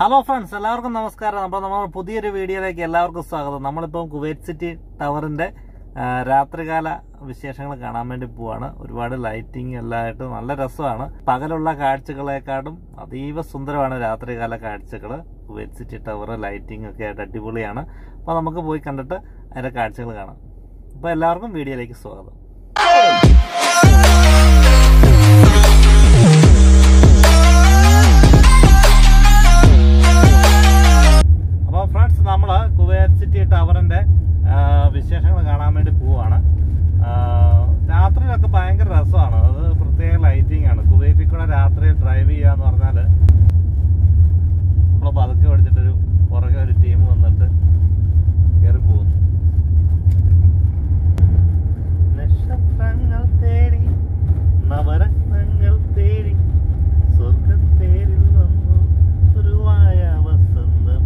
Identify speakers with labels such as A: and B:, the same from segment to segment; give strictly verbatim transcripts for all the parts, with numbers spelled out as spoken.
A: Hello friends, എല്ലാവർക്കും നമസ്കാരം. അപ്പോൾ നമ്മുടെ പുതിയൊരു വീഡിയോയിലേക്ക് എല്ലാവർക്കും സ്വാഗതം. നമ്മളിപ്പം കുവൈറ്റ് സിറ്റി ടവറിന്റെ രാത്രികാല വിശേഷങ്ങൾ കാണാൻ വേണ്ടി പോവാണ്. ഒരുപാട് ലൈറ്റിംഗ് എല്ലായിട്ട് നല്ല രസമാണ്. പകലുള്ള കാഴ്ചകളെക്കാളും അതീവ സുന്ദരമാണ് രാത്രികാല കാഴ്ചകൾ. കുവൈറ്റ് സിറ്റി ടവർ ലൈറ്റിംഗ് ഒക്കെ ആയിട്ട് അടിപൊളിയാണ്. അപ്പോൾ നമുക്ക് പോയി കണ്ടിട്ട് അതിന്റെ കാഴ്ചകൾ കാണാം. അപ്പോൾ എല്ലാവർക്കും വീഡിയോയിലേക്ക് സ്വാഗതം. ഫ്രണ്ട്സ്, നമ്മൾ കുവൈറ്റ് സിറ്റി ടവറിന്റെ വിശേഷങ്ങൾ കാണാൻ വേണ്ടി പോവാണ്. രാത്രിയിലൊക്കെ ഭയങ്കര രസമാണ്. അത് പ്രത്യേക ലൈറ്റിംഗ് ആണ്. കുവൈറ്റിൽ കൂടെ രാത്രി ഡ്രൈവ് ചെയ്യാന്ന് പറഞ്ഞാൽ നമ്മൾ പതുക്കെ പഠിച്ചിട്ടൊരു പുറകെ ഒരു ടീം വന്നിട്ട് കയറി പോകുന്നു. നക്ഷത്രങ്ങൾ തേടി നവരത്നങ്ങൾ തേടി സ്വർഗത്തേരിൽ വന്നു സുരുവായ വസന്തം.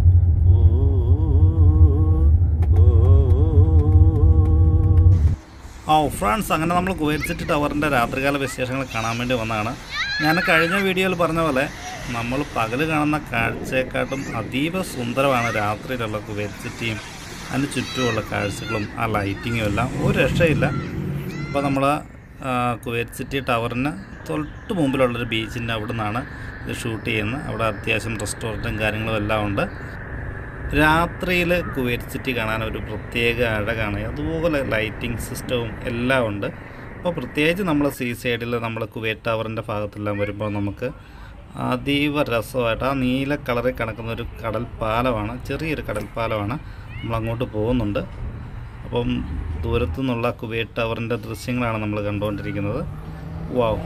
A: ഓ ഫ്രണ്ട്സ്, അങ്ങനെ നമ്മൾ കുവൈറ്റ് സിറ്റി ടവറിൻ്റെ രാത്രികാല വിശേഷങ്ങൾ കാണാൻ വേണ്ടി വന്നതാണ്. ഞാൻ കഴിഞ്ഞ വീഡിയോയിൽ പറഞ്ഞ പോലെ നമ്മൾ പകൽ കാണുന്ന കാഴ്ചയെക്കാട്ടും അതീവ സുന്ദരമാണ് രാത്രിയിലുള്ള കുവൈറ്റ് സിറ്റിയും അതിന് ചുറ്റുമുള്ള കാഴ്ചകളും ആ ലൈറ്റിങ്ങും എല്ലാം ഒരു രക്ഷയില്ല. അപ്പോൾ നമ്മൾ കുവൈറ്റ് സിറ്റി ടവറിന് തൊട്ട് മുമ്പിലുള്ളൊരു ബീച്ചിൻ്റെ അവിടെ നിന്നാണ് ഇത് ഷൂട്ട് ചെയ്യുന്നത്. അവിടെ അത്യാവശ്യം റെസ്റ്റോറൻറ്റും കാര്യങ്ങളും എല്ലാം ഉണ്ട്. രാത്രിയിൽ കുവൈറ്റ് സിറ്റി കാണാൻ ഒരു പ്രത്യേക അഴകാണ്. അതുപോലെ ലൈറ്റിംഗ് സിസ്റ്റവും എല്ലാം ഉണ്ട്. അപ്പോൾ പ്രത്യേകിച്ച് നമ്മൾ സീ സൈഡിൽ നമ്മൾ കുവൈറ്റ് ടവറിൻ്റെ ഭാഗത്തെല്ലാം വരുമ്പോൾ നമുക്ക് അതീവ രസമായിട്ട് ആ നീല കളറിൽ കിടക്കുന്ന ഒരു കടൽ പാലമാണ്, ചെറിയൊരു കടൽ പാലമാണ്. നമ്മളങ്ങോട്ട് പോകുന്നുണ്ട്. അപ്പം ദൂരത്തു നിന്നുള്ള കുവൈറ്റ് ടവറിൻ്റെ ദൃശ്യങ്ങളാണ് നമ്മൾ കണ്ടുകൊണ്ടിരിക്കുന്നത്. വാവ്!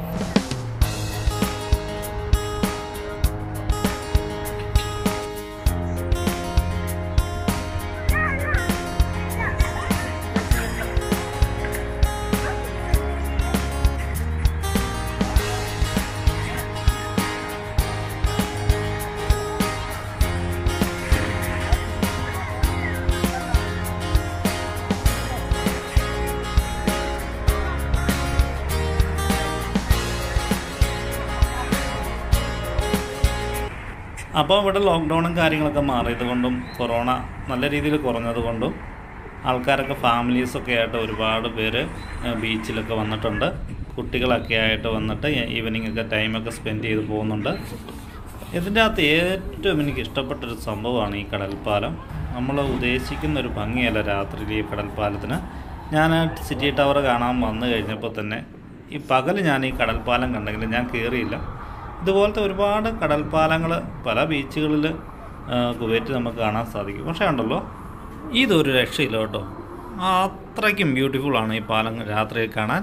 A: അപ്പോൾ ഇവിടെ ലോക്ക്ഡൗണും കാര്യങ്ങളൊക്കെ മാറിയത് കൊണ്ടും കൊറോണ നല്ല രീതിയിൽ കുറഞ്ഞത് കൊണ്ടും ആൾക്കാരൊക്കെ ഫാമിലീസൊക്കെ ആയിട്ട് ഒരുപാട് പേര് ബീച്ചിലൊക്കെ വന്നിട്ടുണ്ട്. കുട്ടികളൊക്കെ ആയിട്ട് വന്നിട്ട് ഈവനിങ് ഒക്കെ ടൈമൊക്കെ സ്പെൻഡ് ചെയ്ത് പോകുന്നുണ്ട്. ഇതിൻ്റെ അകത്ത് ഏറ്റവും എനിക്ക് ഇഷ്ടപ്പെട്ടൊരു സംഭവമാണ് ഈ കടൽപ്പാലം. നമ്മൾ ഉദ്ദേശിക്കുന്ന ഒരു ഭംഗിയല്ല രാത്രിയിൽ ഈ കടൽപ്പാലത്തിന്. ഞാൻ സിറ്റി ടവർ കാണാൻ വന്നു കഴിഞ്ഞപ്പോൾ തന്നെ ഈ പകൽ ഞാൻ ഈ കടൽപ്പാലം കണ്ടെങ്കിലും ഞാൻ കയറിയില്ല. ഇതുപോലത്തെ ഒരുപാട് കടൽപ്പാലങ്ങൾ പല ബീച്ചുകളിൽ കുവൈറ്റ് നമുക്ക് കാണാൻ സാധിക്കും. പക്ഷേ ഉണ്ടല്ലോ, ഇതൊരു രക്ഷയില്ല കേട്ടോ. അത്രയ്ക്കും ബ്യൂട്ടിഫുള്ളാണ് ഈ പാലം രാത്രിയിൽ കാണാൻ.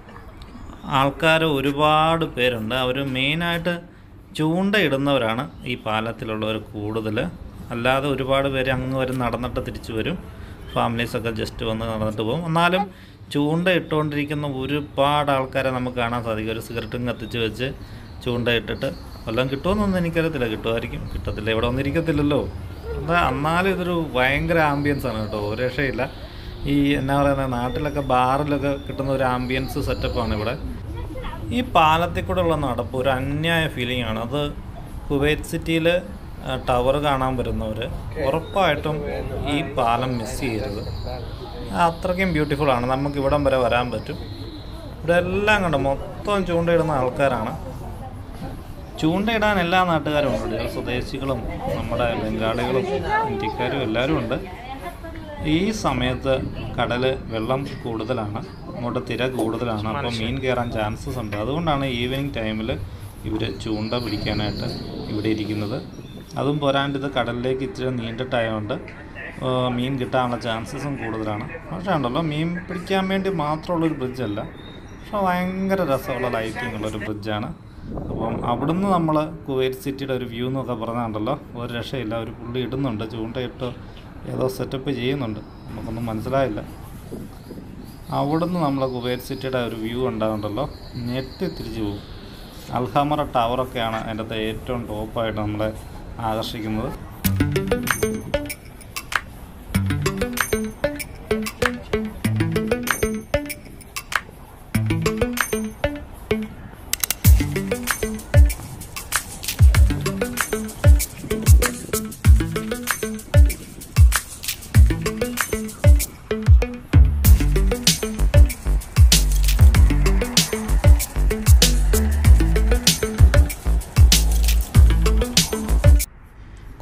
A: ആൾക്കാർ ഒരുപാട് പേരുണ്ട്. അവർ മെയിനായിട്ട് ചൂണ്ടയിടുന്നവരാണ് ഈ പാലത്തിലുള്ളവർ കൂടുതൽ. അല്ലാതെ ഒരുപാട് പേര് അങ്ങ് വരെ നടന്നിട്ട് തിരിച്ചു വരും. ഫാമിലീസൊക്കെ ജസ്റ്റ് വന്ന് നടന്നിട്ട് പോകും. എന്നാലും ചൂണ്ട ഇട്ടുകൊണ്ടിരിക്കുന്ന ഒരുപാട് ആൾക്കാരെ നമുക്ക് കാണാൻ സാധിക്കും. ഒരു സിഗരറ്റും കത്തിച്ച് വെച്ച് ചൂണ്ടയിട്ടിട്ട് വല്ലതും കിട്ടുമെന്നൊന്നും എനിക്കറിയത്തില്ല. കിട്ടുമായിരിക്കും, കിട്ടത്തില്ല, ഇവിടെ ഒന്നിരിക്കത്തില്ലല്ലോ. എന്താ എന്നാലും ഇതൊരു ഭയങ്കര ആംബിയൻസ് ആണ് കേട്ടോ. ഒരു രക്ഷയില്ല. ഈ എന്നാ പറയുന്നത്, നാട്ടിലൊക്കെ ബാറിലൊക്കെ കിട്ടുന്ന ഒരു ആംബിയൻസ് സെറ്റപ്പാണ് ഇവിടെ. ഈ പാലത്തിൽ കൂടെ ഉള്ള നടപ്പ് ഒരു അന്യായ ഫീലിംഗ് ആണ്. അത് കുവൈറ്റ് സിറ്റിയിൽ ടവർ കാണാൻ വരുന്നവർ ഉറപ്പായിട്ടും ഈ പാലം മിസ് ചെയ്യരുത്. അത്രയ്ക്കും ബ്യൂട്ടിഫുള്ളാണ്. നമുക്ക് ഇവിടം വരെ വരാൻ പറ്റും. ഇവിടെ എല്ലാം കണ്ടോ, മൊത്തം ചൂണ്ടയിടുന്ന ആൾക്കാരാണ്. ചൂണ്ടയിടാൻ എല്ലാ നാട്ടുകാരും ഉണ്ട്. സ്വദേശികളും നമ്മുടെ ബംഗാളികളും ഇന്ത്യക്കാരും എല്ലാവരും ഉണ്ട്. ഈ സമയത്ത് കടൽ വെള്ളം കൂടുതലാണ്, അങ്ങോട്ട് തിര കൂടുതലാണ്. അപ്പോൾ മീൻ കയറാൻ ചാൻസസ് ഉണ്ട്. അതുകൊണ്ടാണ് ഈവനിങ് ടൈമിൽ ഇവർ ചൂണ്ട പിടിക്കാനായിട്ട് ഇവിടെ ഇരിക്കുന്നത്. അതും പോരാണ്ട് ഇത് കടലിലേക്ക് ഇച്ചിരി നീണ്ടിട്ടായതുകൊണ്ട് മീൻ കിട്ടാനുള്ള ചാൻസസും കൂടുതലാണ്. പക്ഷേ ഉണ്ടല്ലോ, മീൻ പിടിക്കാൻ വേണ്ടി മാത്രമുള്ളൊരു ബ്രിഡ്ജല്ല, പക്ഷേ ഭയങ്കര രസമുള്ള ലൈറ്റിംഗ് ഉള്ളൊരു ബ്രിഡ്ജാണ്. അപ്പം അവിടുന്ന് നമ്മൾ കുവൈറ്റ് സിറ്റിയുടെ ഒരു വ്യൂ എന്നൊക്കെ പറഞ്ഞാണ്ടല്ലോ ഒരു രക്ഷയില്ല. ഒരു പുള്ളി ഇടുന്നുണ്ട്, ചൂണ്ടയിട്ട് ഏതോ സെറ്റപ്പ് ചെയ്യുന്നുണ്ട്, നമുക്കൊന്നും മനസ്സിലായില്ല. അവിടുന്ന് നമ്മൾ കുവൈറ്റ് സിറ്റിയുടെ ഒരു വ്യൂ ഉണ്ടാകുന്നുണ്ടല്ലോ, ഞെട്ടി തിരിച്ചു പോകും. അൽഹമറ ടവറൊക്കെയാണ് അതിൻ്റെ അകത്ത് ഏറ്റവും ടോപ്പായിട്ട് നമ്മളെ ആകർഷിക്കുന്നത്.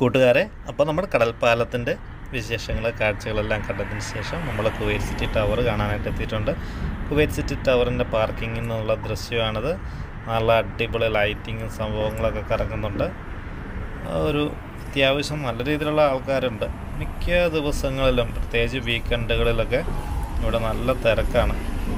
A: കൂട്ടുകാരെ, അപ്പോൾ നമ്മുടെ കടൽപ്പാലത്തിൻ്റെ വിശേഷങ്ങൾ കാഴ്ചകളെല്ലാം കണ്ടതിന് ശേഷം നമ്മൾ കുവൈറ്റ് സിറ്റി ടവർ കാണാനായിട്ട് എത്തിയിട്ടുണ്ട്. കുവൈറ്റ് സിറ്റി ടവറിൻ്റെ പാർക്കിങ്ങിൽ നിന്നുള്ള ദൃശ്യമാണിത്. നല്ല അടിപൊളി ലൈറ്റിങ്ങും സംഭവങ്ങളൊക്കെ കറങ്ങുന്നുണ്ട്. ഒരു അത്യാവശ്യം നല്ല രീതിയിലുള്ള ആൾക്കാരുണ്ട്. മിക്ക ദിവസങ്ങളിലും പ്രത്യേകിച്ച് വീക്കെൻഡുകളിലൊക്കെ ഇവിടെ നല്ല തിരക്കാണ്.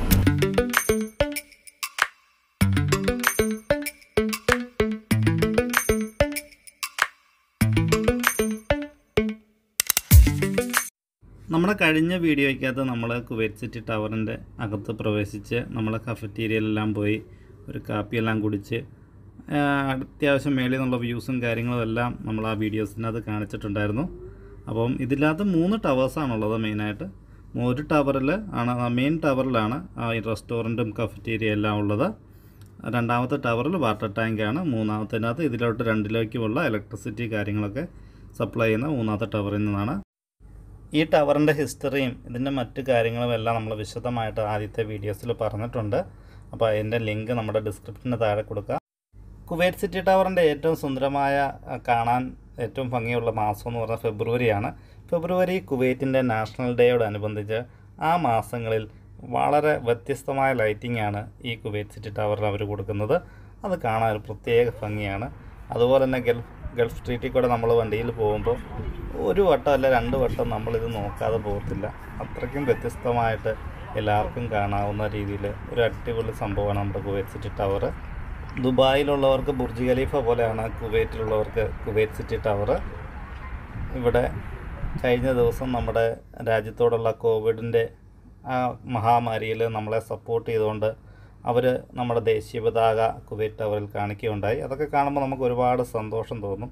A: നമ്മുടെ കഴിഞ്ഞ വീഡിയോയ്ക്കകത്ത് നമ്മൾ കുവൈറ്റ് സിറ്റി ടവറിൻ്റെ അകത്ത് പ്രവേശിച്ച് നമ്മൾ കഫറ്റീരിയയിലെല്ലാം പോയി ഒരു കാപ്പിയെല്ലാം കുടിച്ച് അത്യാവശ്യം മേളിൽ നിന്നുള്ള വ്യൂസും കാര്യങ്ങളും എല്ലാം നമ്മൾ ആ വീഡിയോസിനകത്ത് കാണിച്ചിട്ടുണ്ടായിരുന്നു. അപ്പം ഇതിനകത്ത് മൂന്ന് ടവേഴ്സാണുള്ളത്. മെയിനായിട്ട് ഒരു ടവറിൽ ആണ്, മെയിൻ ടവറിലാണ് ഈ റെസ്റ്റോറൻറ്റും കഫറ്റീരിയ എല്ലാം ഉള്ളത്. രണ്ടാമത്തെ ടവറിൽ വാട്ടർ ടാങ്കാണ്. മൂന്നാമത്തേനകത്ത് ഇതിലോട്ട് രണ്ടിലേക്കുമുള്ള ഇലക്ട്രിസിറ്റി കാര്യങ്ങളൊക്കെ സപ്ലൈ ചെയ്യുന്ന മൂന്നാമത്തെ ടവറിൽ നിന്നാണ്. ഈ ടവറിൻ്റെ ഹിസ്റ്ററിയും ഇതിൻ്റെ മറ്റു കാര്യങ്ങളും എല്ലാം നമ്മൾ വിശദമായിട്ട് ആദ്യത്തെ വീഡിയോസിൽ പറഞ്ഞിട്ടുണ്ട്. അപ്പോൾ അതിൻ്റെ ലിങ്ക് നമ്മുടെ ഡിസ്ക്രിപ്ഷന് താഴെ കൊടുക്കുക. കുവൈറ്റ് സിറ്റി ടവറിൻ്റെ ഏറ്റവും സുന്ദരമായ, കാണാൻ ഏറ്റവും ഭംഗിയുള്ള മാസം എന്ന് പറഞ്ഞാൽ ഫെബ്രുവരിയാണ്. ഫെബ്രുവരി കുവൈറ്റിൻ്റെ നാഷണൽ ഡേയോടനുബന്ധിച്ച് ആ മാസങ്ങളിൽ വളരെ വ്യത്യസ്തമായ ലൈറ്റിംഗ് ആണ് ഈ കുവൈറ്റ് സിറ്റി ടവറിൽ അവർ കൊടുക്കുന്നത്. അത് കാണാൻ ഒരു പ്രത്യേക ഭംഗിയാണ്. അതുപോലെ തന്നെ ഗൾഫ് ഗൾഫ് സ്ട്രീറ്റിൽ കൂടെ നമ്മൾ വണ്ടിയിൽ പോകുമ്പോൾ ഒരു വട്ടം അല്ല രണ്ട് വട്ടം നമ്മളിത് നോക്കാതെ പോകത്തില്ല. അത്രയ്ക്കും വ്യത്യസ്തമായിട്ട് എല്ലാവർക്കും കാണാവുന്ന രീതിയിൽ ഒരു അടിപൊളി സംഭവമാണ് നമ്മുടെ കുവൈറ്റ് സിറ്റി ടവർ. ദുബായിലുള്ളവർക്ക് ബുർജ് ഖലീഫ പോലെയാണ് കുവൈറ്റിലുള്ളവർക്ക് കുവൈറ്റ് സിറ്റി ടവർ. ഇവിടെ കഴിഞ്ഞ ദിവസം നമ്മുടെ രാജ്യത്തോടുള്ള കോവിഡിൻ്റെ ആ മഹാമാരിയിൽ നമ്മളെ സപ്പോർട്ട് ചെയ്തുകൊണ്ട് അവർ നമ്മുടെ ദേശീയ പതാക കുവൈറ്റ് ടവറിൽ കാണിക്കുകയുണ്ടായി. അതൊക്കെ കാണുമ്പോൾ നമുക്ക് ഒരുപാട് സന്തോഷം തോന്നും.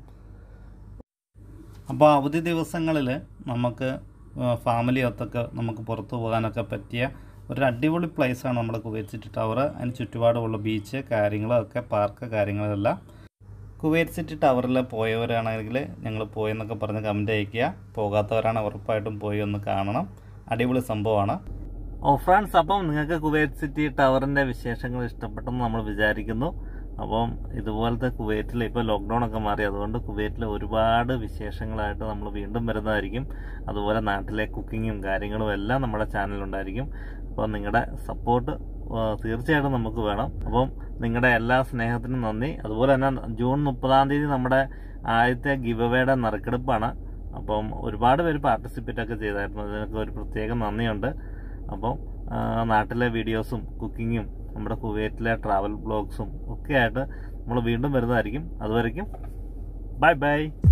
A: അപ്പോൾ അവധി ദിവസങ്ങളിൽ നമുക്ക് ഫാമിലി ഒത്തൊക്കെ നമുക്ക് പുറത്തു പോകാനൊക്കെ പറ്റിയ ഒരു അടിപൊളി പ്ലേസാണ് നമ്മുടെ കുവൈറ്റ് സിറ്റി ടവർ. അതിന് ചുറ്റുപാടുമുള്ള ബീച്ച് കാര്യങ്ങളൊക്കെ പാർക്ക് കാര്യങ്ങളെല്ലാം. കുവൈറ്റ് സിറ്റി ടവറിൽ പോയവരാണെങ്കിൽ ഞങ്ങൾ പോയെന്നൊക്കെ പറഞ്ഞ് കമൻറ്റ് അയയ്ക്കുക. പോകാത്തവരാണ് ഉറപ്പായിട്ടും പോയി ഒന്ന് കാണണം. അടിപൊളി സംഭവമാണ്. ഓ ഫ്രണ്ട്സ്, അപ്പം നിങ്ങൾക്ക് കുവൈറ്റ് സിറ്റി ടവറിൻ്റെ വിശേഷങ്ങൾ ഇഷ്ടപ്പെട്ടെന്ന് നമ്മൾ വിചാരിക്കുന്നു. അപ്പം ഇതുപോലത്തെ കുവൈറ്റിൽ ഇപ്പോൾ ലോക്ക്ഡൗൺ ഒക്കെ മാറി, അതുകൊണ്ട് കുവൈറ്റിലെ ഒരുപാട് വിശേഷങ്ങളായിട്ട് നമ്മൾ വീണ്ടും വരുന്നതായിരിക്കും. അതുപോലെ നാട്ടിലെ കുക്കിങ്ങും കാര്യങ്ങളും എല്ലാം നമ്മുടെ ചാനലുണ്ടായിരിക്കും. അപ്പോൾ നിങ്ങളുടെ സപ്പോർട്ട് തീർച്ചയായിട്ടും നമുക്ക് വേണം. അപ്പം നിങ്ങളുടെ എല്ലാ സ്നേഹത്തിനും നന്ദി. അതുപോലെ തന്നെ ജൂൺ മുപ്പതാം തീയതി നമ്മുടെ ആദ്യത്തെ ഗിവ് അവേയുടെ നറുക്കെടുപ്പാണ്. അപ്പം ഒരുപാട് പേര് പാർട്ടിസിപ്പേറ്റ് ഒക്കെ ചെയ്തായിരുന്നു. അതിനൊക്കെ ഒരു പ്രത്യേക നന്ദിയുണ്ട്. അപ്പം നാട്ടിലെ വീഡിയോസും കുക്കിങ്ങും നമ്മുടെ കുവൈറ്റിലെ ട്രാവൽ ബ്ലോഗ്സും ഒക്കെ ആയിട്ട് നമ്മൾ വീണ്ടും വരുന്നതായിരിക്കും. അതുവരയ്ക്കും ബൈ ബൈ.